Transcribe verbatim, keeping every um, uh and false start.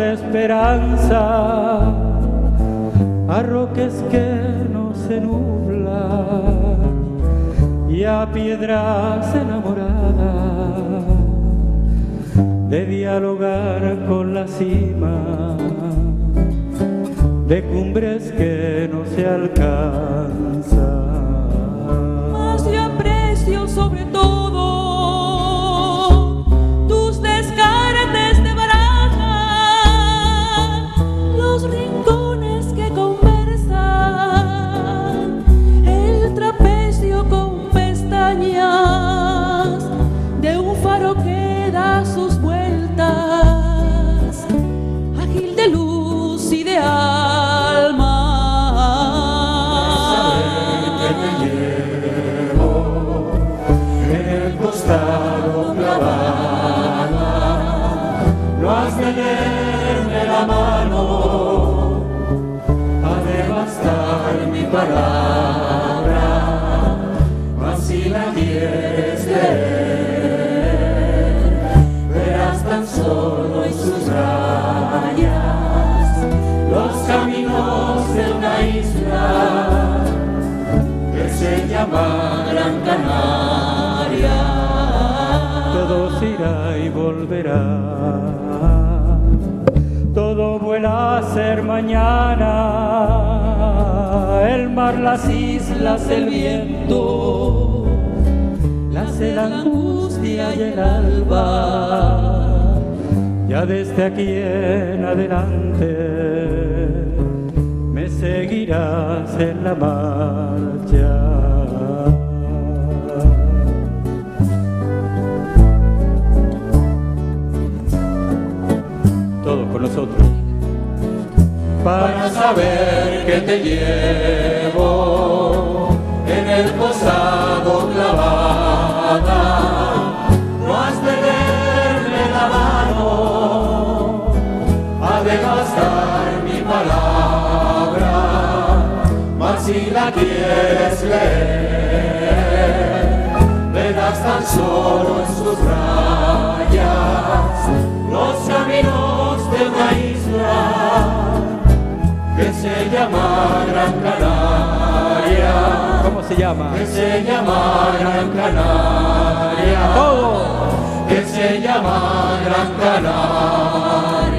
la esperanza a roques que no se nublan y a piedras enamoradas de dialogar con la cima de cumbres que no se alcanzan. Mas yo aprecio sobre todo tus descartes de baraja, los rincones que conversan, el trapecio con pestañas de un faro que da sus vueltas, ágil de luz y de alma. Saber que te llevo en el costado clavada, no has de leerme la mano a devastar mi palabra, mas si la quieres leer, verás tan solo en sus rayas los caminos de una isla que se llama Gran Canaria. Todo se irá y volverá, todo vuela a ser mañana, el mar, las islas, el viento, la sed, la angustia y el alba. Ya desde aquí en adelante me seguirás en la marcha. Todos con nosotros. Para saber que te llevo en el costado clavada, no has de leerme la mano a devastar mi palabra, mas si la quieres leer, verás tan solo en sus rayas los caminos de una isla que se llama Gran Canaria. ¿Cómo se llama? Que se llama Gran Canaria. Todo. Que se llama Gran Canaria.